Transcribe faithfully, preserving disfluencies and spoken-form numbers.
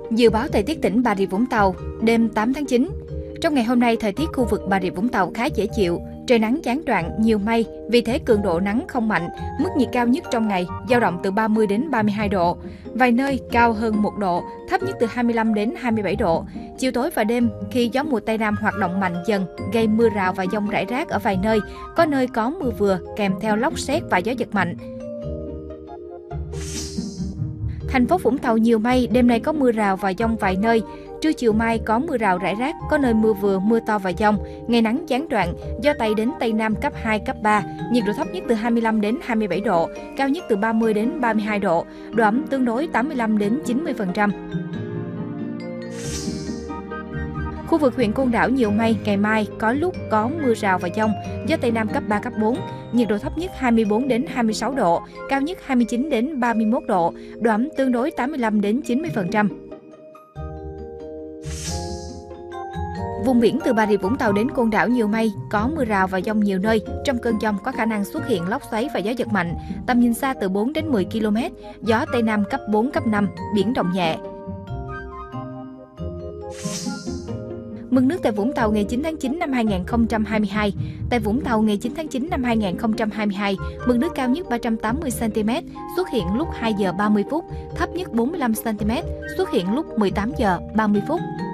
Dự báo thời tiết tỉnh Bà Rịa Vũng Tàu, đêm tám tháng chín. Trong ngày hôm nay, thời tiết khu vực Bà Rịa Vũng Tàu khá dễ chịu, trời nắng gián đoạn, nhiều mây, vì thế cường độ nắng không mạnh, mức nhiệt cao nhất trong ngày dao động từ ba mươi đến ba mươi hai độ, vài nơi cao hơn một độ, thấp nhất từ hai mươi lăm đến hai mươi bảy độ. Chiều tối và đêm, khi gió mùa Tây Nam hoạt động mạnh dần, gây mưa rào và dông rải rác ở vài nơi, có nơi có mưa vừa kèm theo lốc sét và gió giật mạnh. Thành phố Vũng Tàu nhiều mây, đêm nay có mưa rào và dông vài nơi. Trưa chiều mai có mưa rào rải rác, có nơi mưa vừa, mưa to và dông. Ngày nắng gián đoạn, gió Tây đến Tây Nam cấp hai, cấp ba. Nhiệt độ thấp nhất từ hai mươi lăm đến hai mươi bảy độ, cao nhất từ ba mươi đến ba mươi hai độ. Độ ẩm tương đối tám mươi lăm đến chín mươi phần trăm. Khu vực huyện Côn Đảo nhiều mây, ngày mai có lúc có mưa rào và dông, gió Tây Nam cấp ba, cấp bốn. Nhiệt độ thấp nhất hai mươi bốn đến hai mươi sáu độ, cao nhất hai mươi chín đến ba mươi mốt độ, độ ẩm tương đối tám mươi lăm đến chín mươi phần trăm. Vùng biển từ Bà Rịa Vũng Tàu đến Côn Đảo nhiều mây, có mưa rào và dông nhiều nơi. Trong cơn dông có khả năng xuất hiện lốc xoáy và gió giật mạnh, tầm nhìn xa từ bốn đến mười ki lô mét, gió Tây Nam cấp bốn, cấp năm, biển động nhẹ. Mực nước tại Vũng Tàu ngày chín tháng chín năm hai nghìn không trăm hai mươi hai. Tại Vũng Tàu ngày chín tháng chín năm hai nghìn không trăm hai mươi hai, mực nước cao nhất ba trăm tám mươi xăng ti mét, xuất hiện lúc hai giờ ba mươi phút, thấp nhất bốn mươi lăm xăng ti mét, xuất hiện lúc mười tám giờ ba mươi phút.